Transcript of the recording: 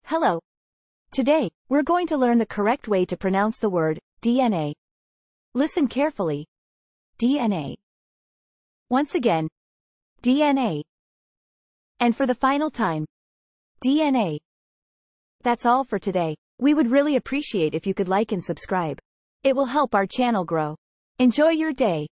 Hello. Today, we're going to learn the correct way to pronounce the word DNA. Listen carefully. DNA. Once again. DNA. And for the final time. DNA. That's all for today. We would really appreciate if you could like and subscribe. It will help our channel grow. Enjoy your day.